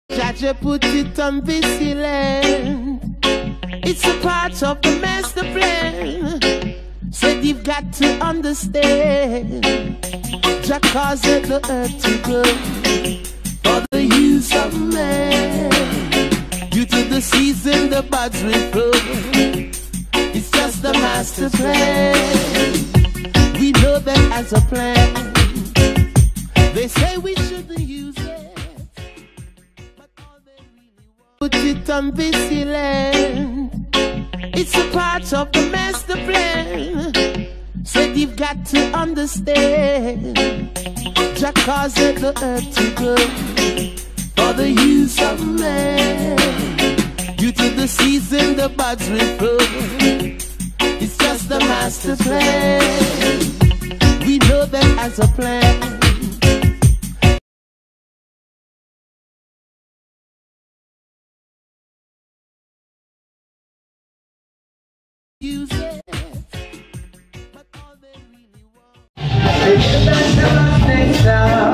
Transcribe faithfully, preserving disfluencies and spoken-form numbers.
Jaja put it on this land. It's a part of the master plan. Said you've got to understand. Jah caused the earth to grow for the use of man. Due to the season, the buds will grow. It's just the master plan. We know that as a plan. They say we shouldn't use it, but all they really want. Put it on this land. It's a part of the master plan. Said you've got to understand. Jah caused the earth to grow for the use of man. Due to the season, the buds will grow. It's just the master plan. We know that as a plan. Use it, but all they really want. It's the best of our nation.